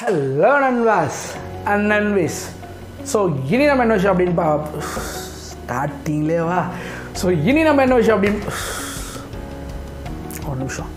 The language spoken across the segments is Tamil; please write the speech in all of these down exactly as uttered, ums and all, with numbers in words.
Hello Nanvas and Nanvis. So இனி நம்ம என்ன விஷயம் அப்படின்னு பா ஸ்டார்டிங்லே வா ஸோ இனி நம்ம என்ன விஷயம் அப்படின்னு ஒரு நிமிஷம்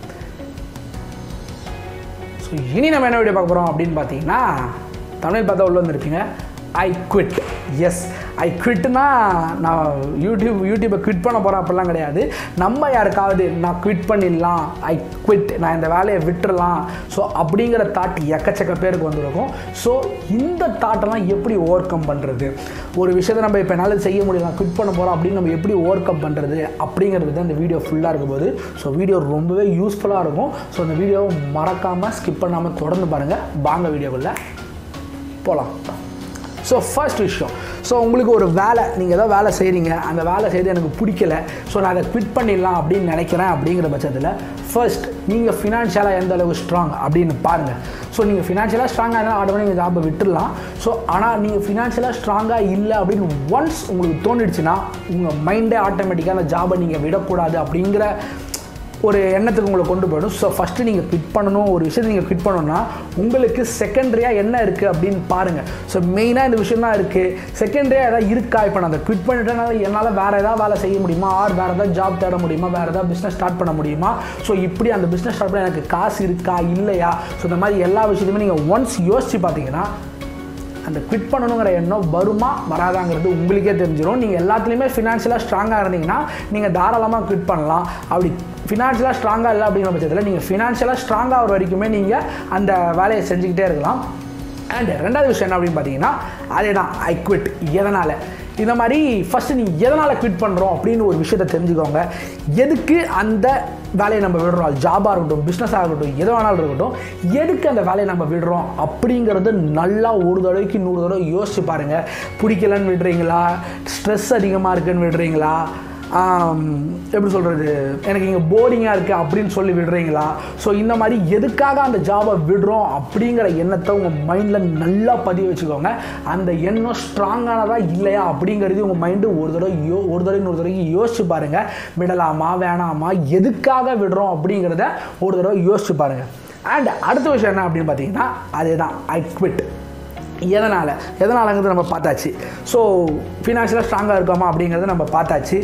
ஸோ இனி நம்ம என்ன வீடியோ பார்க்க போகிறோம் அப்படின்னு பார்த்தீங்கன்னா தமிழ் பார்த்தா உள்ள வந்துருப்பீங்க ஐ குவிட். எஸ் ஐ குவிட்னா நான் யூடியூப் யூடியூப்பை குவிட் பண்ண போகிறேன் அப்படிலாம் கிடையாது. நம்ம யாருக்காவது நான் குவிட் பண்ணிடலாம், ஐ குவிட், நான் இந்த வேலையை விட்டுடலாம் ஸோ அப்படிங்கிற தாட் எக்கச்சக்க பேருக்கு வந்துருக்கும். ஸோ இந்த தாட்டெல்லாம் எப்படி ஓவர் கம் பண்ணுறது, ஒரு விஷயத்தை நம்ம இப்போ என்னால் செய்ய முடியல, நான் குவிட் பண்ண போகிறோம் அப்படின்னு நம்ம எப்படி ஓவர் கம் பண்ணுறது அப்படிங்கிறது தான் இந்த வீடியோ ஃபுல்லாக இருக்கும்போது ஸோ வீடியோ ரொம்பவே யூஸ்ஃபுல்லாக இருக்கும். ஸோ இந்த வீடியோவை மறக்காமல் ஸ்கிப் பண்ணாமல் தொடர்ந்து பாருங்கள். வாங்க வீடியோக்குள்ளே போகலாம். ஸோ ஃபர்ஸ்ட் விஷயம், ஸோ உங்களுக்கு ஒரு வேலை, நீங்கள் ஏதோ வேலை செய்கிறீங்க, அந்த வேலை செய்து எனக்கு பிடிக்கல, ஸோ நான் அதை குவிட் பண்ணிடலாம் அப்படின்னு நினைக்கிறேன். அப்படிங்கிற பட்சத்தில் ஃபர்ஸ்ட் நீங்கள் ஃபினான்ஷியலாக எந்த அளவுக்கு ஸ்ட்ராங் அப்படின்னு பாருங்கள். ஸோ நீங்கள் ஃபினான்ஷியலாக ஸ்ட்ராங்காக இருந்தால் ஆட்டோமேட்டிக் நீங்கள் ஜாபை விட்டுடலாம். ஸோ ஆனால் நீங்கள் ஃபினான்ஷியலாக ஸ்ட்ராங்காக இல்லை அப்படின்னு ஒன்ஸ் உங்களுக்கு தோணிடுச்சுன்னா உங்கள் மைண்டே ஆட்டோமேட்டிக்காக அந்த ஜாபை நீங்கள் விடக்கூடாது அப்படிங்கிற ஒரு எண்ணத்துக்கு உங்களை கொண்டு போயிடும். ஸோ ஃபஸ்ட்டு நீங்கள் குவிட் பண்ணணும், ஒரு விஷயத்தை நீங்கள் குவிட் பண்ணணும்னா உங்களுக்கு செகண்டரியாக என்ன இருக்குது அப்படின்னு பாருங்கள். ஸோ மெயினாக இந்த விஷயம் தான் இருக்குது. செகண்டரியாக எதாவது இருக்கா, இப்போ நான் அதை குவிட் பண்ணிட்டேனால என்னால் வேறு ஏதாவது வேலை செய்ய முடியுமா, ஆர் வேறு ஏதாவது ஜாப் தேட முடியுமா, வேறு ஏதாவது பிஸ்னஸ் ஸ்டார்ட் பண்ண முடியுமா, ஸோ இப்படி அந்த பிஸ்னஸ் ஸ்டார்ட் பண்ண எனக்கு காசு இருக்கா இல்லையா, ஸோ இந்த மாதிரி எல்லா விஷயத்தையுமே நீங்கள் ஒன்ஸ் யோசித்து பார்த்தீங்கன்னா அந்த குவிட் பண்ணணுங்கிற எண்ணம் வருமா வராதாங்கிறது உங்களுக்கே தெரிஞ்சிடும். நீங்கள் எல்லாத்துலேயுமே ஃபினான்ஷியலாக ஸ்ட்ராங்காக இருந்தீங்கன்னா நீங்கள் தாராளமாக குவிட் பண்ணலாம். அப்படி ஃபினான்ஷியலாக ஸ்ட்ராங்காக இல்லை அப்படிங்கிற பட்சத்தில் நீங்கள் ஃபினான்ஷியலாக ஸ்ட்ராங்காக ஆகிற வரைக்குமே நீங்கள் அந்த வேலையை செஞ்சுக்கிட்டே இருக்கலாம். அண்ட் ரெண்டாவது விஷயம் என்ன அப்படின்னு பார்த்தீங்கன்னா அதே தான் ஐ குவிட். எதனால் இந்த மாதிரி ஃபஸ்ட்டு நீங்கள் எதனால் குவிட் பண்ணுறோம் அப்படின்னு ஒரு விஷயத்தை தெரிஞ்சுக்கோங்க. எதுக்கு அந்த வேலையை நம்ம விடுறோம், ஜாபாக இருக்கட்டும், பிஸ்னஸாக இருக்கட்டும், எது வேணாலும் இருக்கட்டும், எதுக்கு அந்த வேலையை நம்ம விடுறோம் அப்படிங்கிறது நல்லா ஒரு தடவைக்கு நூறு தடவை யோசிச்சு பாருங்கள். பிடிக்கலன்னு விடுறீங்களா, ஸ்ட்ரெஸ் அதிகமாக இருக்குன்னு விடுறீங்களா, எப்படி சொல்கிறது, எனக்கு இங்கே போரிங்காக இருக்குது அப்படின்னு சொல்லி விடுறீங்களா, ஸோ இந்த மாதிரி எதுக்காக அந்த ஜாபை விடுறோம் அப்படிங்கிற எண்ணத்தை உங்கள் மைண்டில் நல்லா பதிவு வச்சுக்கோங்க. அந்த எண்ணம் ஸ்ட்ராங்கானதா இல்லையா அப்படிங்கிறது உங்கள் மைண்டு ஒரு தடவை யோ ஒரு தடவை ஒரு தடவைக்கு யோசிச்சு பாருங்கள். விடலாமா வேணாமா, எதுக்காக விடுறோம் அப்படிங்கிறத ஒரு தடவை யோசிச்சு பாருங்கள். அண்ட் அடுத்த விஷயம் என்ன அப்படின்னு பார்த்தீங்கன்னா அதே தான் ஐ குவிட். எதனால் எதனாலங்கிறது நம்ம பார்த்தாச்சு. ஸோ ஃபினான்ஷியலாக ஸ்ட்ராங்காக இருக்கோமா அப்படிங்கிறத நம்ம பார்த்தாச்சு.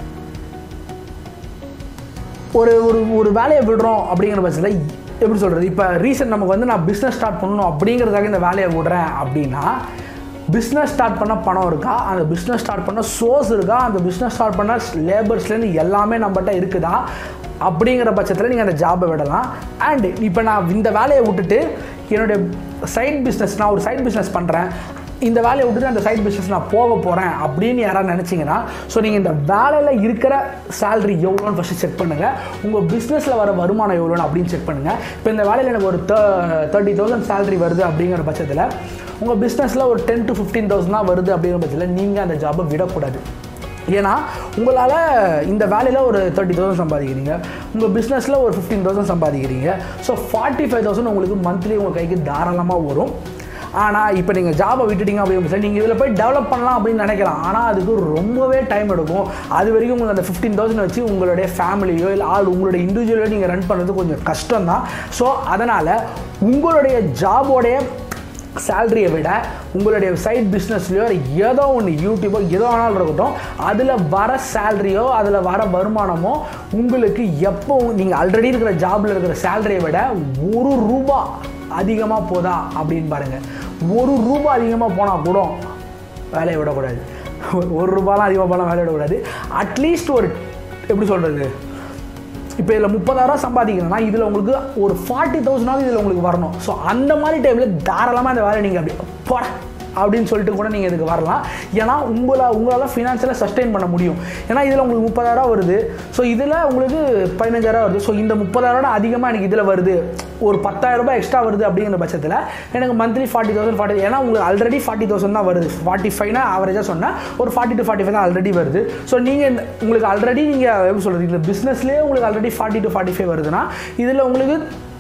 ஒரு ஒரு ஒரு வேலையை விடுறோம் அப்படிங்கிற பட்சத்தில் எப்படி சொல்கிறது, இப்போ ரீசன்ட் நமக்கு வந்து நான் பிஸ்னஸ் ஸ்டார்ட் பண்ணணும் அப்படிங்கிறதுக்காக இந்த வேலையை விடுறேன் அப்படின்னா பிஸ்னஸ் ஸ்டார்ட் பண்ண பணம் இருக்கா, அந்த பிஸ்னஸ் ஸ்டார்ட் பண்ண சோர்ஸ் இருக்கா, அந்த பிஸ்னஸ் ஸ்டார்ட் பண்ண லேபர்ஸ்லேருந்து எல்லாமே நம்மகிட்ட இருக்குதா அப்படிங்கிற பட்சத்தில் நீங்கள் அந்த ஜாபை விடலாம். அண்ட் இப்போ நான் இந்த வேலையை விட்டுட்டு என்னுடைய சைட் பிஸ்னஸ், நான் ஒரு சைட் பிஸ்னஸ் பண்ணுறேன், இந்த வேலையை விட்டுட்டு அந்த சைட் பிஸ்னஸ் நான் போக போகிறேன் அப்படின்னு யாராவது நினச்சிங்கன்னா ஸோ நீங்கள் இந்த வேலையில் இருக்கிற சேலரி எவ்வளோன்னு ஃபஸ்ட்டு செக் பண்ணுங்கள். உங்கள் பிஸ்னஸில் வர வருமானம் எவ்வளோன்னு அப்படின்னு செக் பண்ணுங்கள். இப்போ இந்த வேலையில் எனக்கு ஒரு தேர்ட்டி தௌசண்ட் சேலரி வருது அப்படிங்கிற பட்சத்தில் உங்கள் பிஸ்னஸில் ஒரு டென் டு ஃபிஃப்டீன் தௌசண்ட் தான் வருது அப்படிங்கிற பட்சத்தில் நீங்கள் அந்த ஜாபை விடக்கூடாது. ஏன்னா உங்களால் இந்த வேலையில் ஒரு தேர்ட்டி தௌசண்ட் சம்பாதிக்கிறீங்க, உங்கள் பிஸ்னஸில் ஒரு ஃபிஃப்டீன் தௌசண்ட் சம்பாதிக்கிறீங்க, ஸோ ஃபார்ட்டி ஃபைவ் தௌசண்ட் உங்களுக்கு மந்த்லி உங்கள் கைக்கு தாராளமாக வரும். ஆனால் இப்போ நீங்கள் ஜாபை விட்டுட்டீங்க அப்படின்னு நீங்கள் இதில் போய் டெவலப் பண்ணலாம் அப்படின்னு நினைக்கலாம், ஆனால் அதுக்கு ரொம்பவே டைம் எடுக்கும். அது வரைக்கும் உங்களுக்கு அந்த ஃபிஃப்டீன் தௌசண்ட் வச்சு உங்களுடைய ஃபேமிலியோ இல்லை ஆள் உங்களுடைய இண்டிவிஜுவலோ நீங்கள் ரன் பண்ணுறது கொஞ்சம் கஷ்டம் தான். ஸோ அதனால் உங்களுடைய ஜாபோடைய சேலரியை விட உங்களுடைய சைட் பிஸ்னஸ்லையோ ஏதோ ஒன்று யூடியூபோ ஏதோ ஆனாலும் இருக்கட்டும், அதில் வர சேலரியோ அதில் வர வருமானமோ உங்களுக்கு எப்போ நீங்கள் ஆல்ரெடி இருக்கிற ஜாபில் இருக்கிற சேலரியை விட ஒரு ரூபா அதிகமாக போதா அப்படின்னு பாருங்கள். ஒரு ரூபா அதிகமாக போனால் கூட வேலையை விடக்கூடாது. ஒரு ரூபாலாம் அதிகமாக போனால் வேலையை விடக்கூடாது. அட்லீஸ்ட் ஒரு எப்படி சொல்கிறது, இப்போ இதில் முப்பதாயிரம் சம்பாதிக்கணும்னா இதில் உங்களுக்கு ஒரு ஃபார்ட்டி தௌசண்டாவது இதில் உங்களுக்கு வரணும். ஸோ அந்த மாதிரி டைமில் தாராளமாக அந்த வேலை நீங்கள் அப்படி போட அப்படின்னு சொல்லிட்டு கூட நீங்கள் இதுக்கு வரலாம். ஏன்னா உங்களை உங்களால் ஃபினான்ஷியலாக சஸ்டெயின் பண்ண முடியும். ஏன்னா இதில் உங்களுக்கு முப்பதாயிரம் வருது, ஸோ இதில் உங்களுக்கு பதினஞ்சாயிரம் வருது, ஸோ இந்த முப்பதாயிரம் அதிகமாக எனக்கு இதில் வருது, ஒரு பத்தாயிரம் ரூபாய் எக்ஸ்ட்ரா வருது அப்படிங்கிற பட்சத்தில் எனக்கு மந்த்லி ஃபார்ட்டி தௌசண்ட் ஃபார்ட்டி ஏன்னா உங்களுக்கு ஆல்ரெடி ஃபார்ட்டி தௌசண்ட் தான் வருது, ஃபார்ட்டி ஃபைவ்னா ஆவரேஜாக சொன்னால் ஒரு ஃபார்ட்டி டு ஃபார்ட்டி ஃபைவ் தான் ஆல்ரெடி வருது. ஸோ நீங்கள் உங்களுக்கு ஆல்ரெடி நீங்கள் எப்படி சொல்கிறது, இந்த பிஸ்னஸ்லேயே உங்களுக்கு already forty to forty five வருதுன்னா இதில் உங்களுக்கு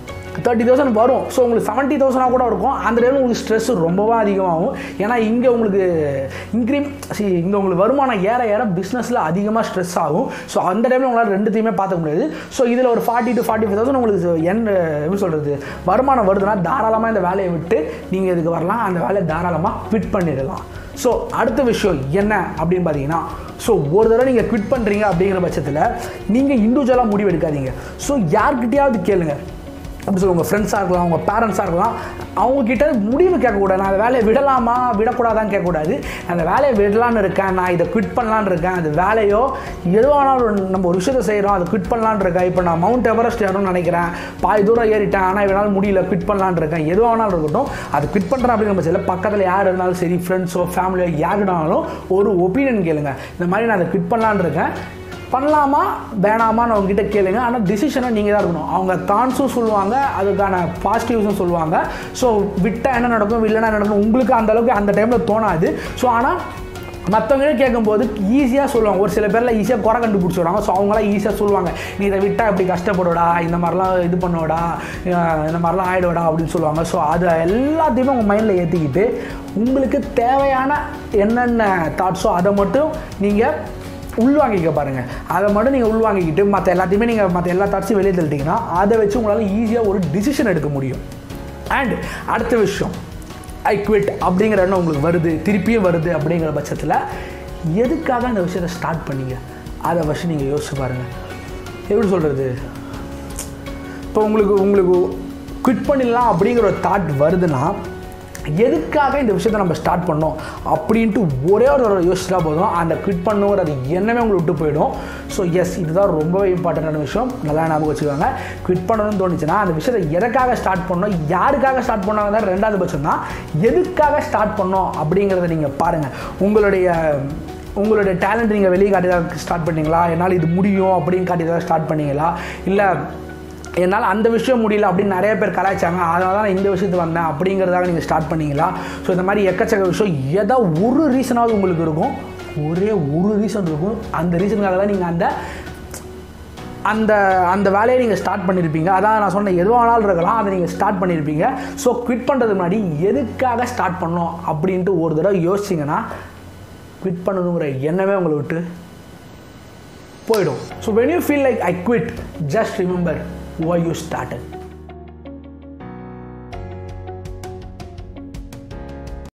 தேர்ட்டி தௌசண்ட் வரும். ஸோ உங்களுக்கு செவன்ட்டி தௌசண்டாக கூட இருக்கும். அந்த டைமில் உங்களுக்கு ஸ்ட்ரெஸ் ரொம்பவே அதிகமாகும். ஏன்னா இங்கே உங்களுக்கு இன்க்ரீம் சி இங்கே உங்களுக்கு வருமானம் ஏற ஏற பிஸ்னஸில் அதிகமாக ஸ்ட்ரெஸ் ஆகும். ஸோ அந்த டைமில் உங்களால் ரெண்டுத்தையுமே பார்த்துக்க முடியாது. ஸோ இதில் ஒரு forty to forty five thousand உங்களுக்கு என் எப்படி சொல்கிறது வருமானம் வருதுன்னா தாராளமாக இந்த வேலையை விட்டு நீங்கள் இதுக்கு வரலாம். அந்த வேலையை தாராளமாக குவிட் பண்ணிடலாம். ஸோ அடுத்த விஷயம் என்ன அப்படின்னு பார்த்தீங்கன்னா, ஸோ ஒரு தடவை நீங்கள் குவிட் பண்ணுறீங்க அப்படிங்கிற பட்சத்தில் நீங்கள் இண்டிவிஜுவலாக முடிவு எடுக்காதீங்க. ஸோ யார்கிட்டையாவது கேளுங்க. அப்படி சொல்லுங்கள், உங்கள் ஃப்ரெண்ட்ஸாக இருக்கலாம், உங்கள் பேரண்ட்ஸாக இருக்கலாம், அவங்கக்கிட்ட முடிவு கேட்கக்கூடாது. நான் அந்த வேலையை விடலாமா விடக்கூடாதான்னு கேட்கக்கூடாது. அந்த வேலையை விடலான்னு இருக்கேன், நான் இதை குவிட் பண்ணலான்னு இருக்கேன், அது வேலையோ எதுவானாலும் நம்ம ஒரு விஷயத்தை செய்கிறோம், அதை குவிட் பண்ணலான்னு இருக்கேன். இப்போ நான் மவுண்ட் எவரெஸ்ட் ஏறணும்னு நினைக்கிறேன், பாதி தூரம் ஏறிட்டேன், ஆனால் இவனால் முடியல, குவிட் பண்ணலான்னு இருக்கேன். எதுவானாலும் இருக்கட்டும், அது குவிட் பண்ணுறேன் அப்படிங்கிற பட்சத்தில் பக்கத்தில் யார் இருந்தாலும் சரி, ஃப்ரெண்ட்ஸோ ஃபேமிலியோ யாருனாலும் ஒரு ஒப்பீனியன் கேளுங்க. இந்த மாதிரி நான் அதை குவிட் பண்ணலான்னு இருக்கேன், பண்ணலாமா வேணாமான்னு அவங்ககிட்ட கேளுங்க. ஆனால் டிசிஷனை நீங்கள் தான் இருக்கணும். அவங்க கான்ஸும் சொல்லுவாங்க, அதுக்கான பாசிட்டிவ்ஸும் சொல்லுவாங்க. ஸோ விட்டால் என்ன நடக்கும், இல்லைன்னா நடக்கும், உங்களுக்கு அந்தளவுக்கு அந்த டைமில் தோணாது. ஸோ ஆனால் மற்றவங்களே கேட்கும்போது ஈஸியாக சொல்லுவாங்க. ஒரு சில பேரில் ஈஸியாக குறை கண்டுபிடிச்சிடுவாங்க. ஸோ அவங்களாம் ஈஸியாக சொல்லுவாங்க, நீ இதை விட்டால் இப்படி கஷ்டப்படுவடா, இந்த மாதிரிலாம் இது பண்ணுவடா, இந்த மாதிரிலாம் ஆகிடுவடா அப்படின்னு சொல்லுவாங்க. ஸோ அது எல்லாத்தையுமே உங்கள் மைண்டில் ஏற்றிக்கிட்டு உங்களுக்கு தேவையான என்னென்ன தாட்ஸோ அதை மட்டும் நீங்கள் உள்வாங்கிக்க பாருங்கள். அதை மட்டும் நீங்கள் உள்வாங்கிக்கிட்டு மற்ற எல்லாத்தையுமே நீங்கள் மற்ற எல்லா தாட்ஸையும் வெளியே தள்ளிட்டிங்கன்னா அதை வச்சு உங்களால் ஈஸியாக ஒரு டிசிஷன் எடுக்க முடியும். அண்ட் அடுத்த விஷயம், ஐ குவிட் அப்படிங்கிற எண்ணம் உங்களுக்கு வருது, திருப்பியும் வருது அப்படிங்கிற பட்சத்தில் எதுக்காக இந்த விஷயத்தை ஸ்டார்ட் பண்ணீங்க அதை ஃபஸ்ட்டு நீங்கள் யோசிச்சு பாருங்கள். எப்படி சொல்கிறது, இப்போ உங்களுக்கு உங்களுக்கு குவிட் பண்ணிடலாம் அப்படிங்கிற ஒரு தாட் வருதுன்னா எதுக்காக இந்த விஷயத்தை நம்ம ஸ்டார்ட் பண்ணோம் அப்படின்ட்டு ஒரே ஒரு யோசிச்சா போதும், அந்த குவிட் பண்ணுங்கிற அது என்னமே உங்களுக்கு விட்டு போயிடும். ஸோ எஸ், இதுதான் ரொம்பவே இம்பார்ட்டண்டான விஷயம். நல்லா ஞாபகம் வச்சுக்கோங்க. குவிட் பண்ணணும்னு தோணுச்சுன்னா அந்த விஷயத்தை எதுக்காக ஸ்டார்ட் பண்ணோம், யாருக்காக ஸ்டார்ட் பண்ணாங்க தான் ரெண்டாவது பட்சம் தான். எதுக்காக ஸ்டார்ட் பண்ணோம் அப்படிங்கிறத நீங்கள் பாருங்கள். உங்களுடைய உங்களுடைய டேலண்ட் நீங்கள் வெளியே காட்டி தான் ஸ்டார்ட் பண்ணீங்களா, என்னால் இது முடியும் அப்படின்னு காட்டி தான் ஸ்டார்ட் பண்ணீங்களா, இல்லை என்னால் அந்த விஷயம் முடியல அப்படின்னு நிறைய பேர் கலாய்ச்சாங்க, அதனால தான் நான் இந்த விஷயத்துக்கு வந்தேன் அப்படிங்கிறதாக நீங்கள் ஸ்டார்ட் பண்ணிங்களா. ஸோ இந்த மாதிரி எக்கச்சக்க விஷயம் ஏதோ ஒரு ரீசனாவது உங்களுக்கு இருக்கும். ஒரே ஒரு ரீசன் இருக்கும். அந்த ரீசனுக்காக தான் நீங்கள் அந்த அந்த அந்த வேலையை நீங்கள் ஸ்டார்ட் பண்ணியிருப்பீங்க. அதான் நான் சொன்னேன், எதுவும் ஆனாலும் இருக்கலாம், அதை நீங்கள் ஸ்டார்ட் பண்ணியிருப்பீங்க. ஸோ குவிட் பண்ணுறதுக்கு முன்னாடி எதுக்காக ஸ்டார்ட் பண்ணோம் அப்படின்ட்டு ஒரு தடவை யோசிச்சிங்கன்னா குவிட் பண்ணணுங்கிற எண்ணமே உங்களை விட்டு போயிடும். So when you feel like I quit, just remember why you started.